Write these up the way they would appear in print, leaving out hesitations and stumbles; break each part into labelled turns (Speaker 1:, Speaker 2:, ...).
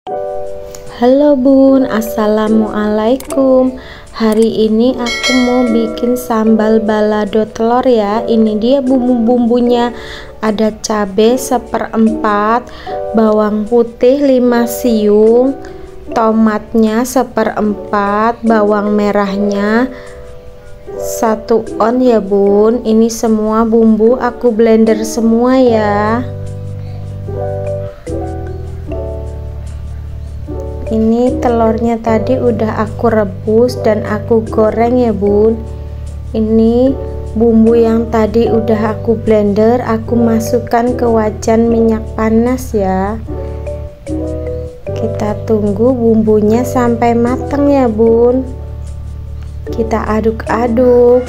Speaker 1: Halo Bun, assalamualaikum. Hari ini aku mau bikin sambal balado telur ya. Ini dia bumbu-bumbunya. Ada cabai 1/4, bawang putih 5 siung, tomatnya 1/4, bawang merahnya 1 on ya Bun. Ini semua bumbu aku blender semua ya. Ini telurnya tadi udah aku rebus dan aku goreng ya Bun. Ini bumbu yang tadi udah aku blender, aku masukkan ke wajan minyak panas ya. Kita tunggu bumbunya sampai matang ya Bun. Kita aduk-aduk.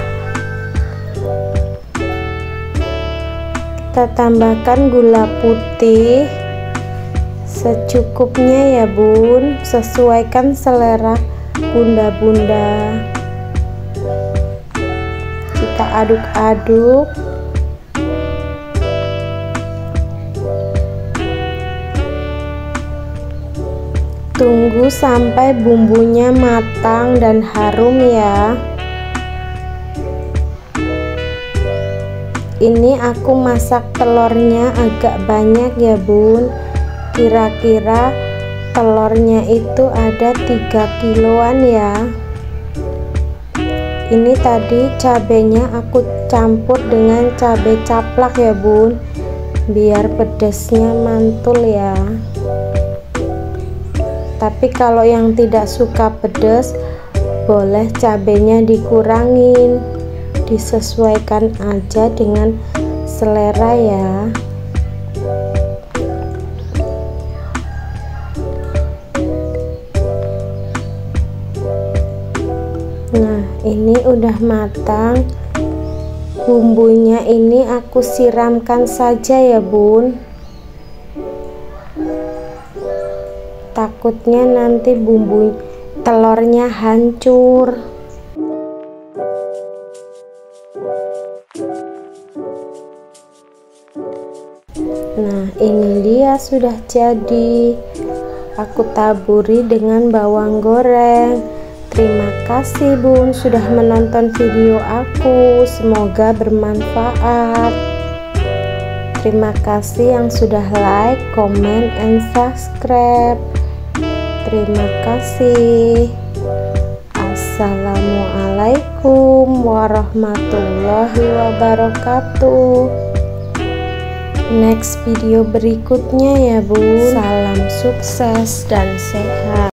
Speaker 1: Kita tambahkan gula putih secukupnya ya Bun, sesuaikan selera bunda-bunda. Kita aduk-aduk. Tunggu sampai bumbunya matang dan harum ya. Ini aku masak telurnya agak banyak ya Bun. Kira-kira telurnya itu ada 3 kiloan ya. Ini tadi cabenya aku campur dengan cabai caplak ya Bun, biar pedasnya mantul ya. Tapi kalau yang tidak suka pedas, boleh cabenya dikurangin, disesuaikan aja dengan selera ya. Nah, ini udah matang. Bumbunya ini aku siramkan saja ya Bun. Takutnya nanti bumbu telurnya hancur. Nah, ini dia sudah jadi. Aku taburi dengan bawang goreng. Terima kasih Bun sudah menonton video aku, semoga bermanfaat. Terima kasih yang sudah like, comment, and subscribe. Terima kasih. Assalamualaikum warahmatullahi wabarakatuh. Next video berikutnya ya Bun. Salam sukses dan sehat.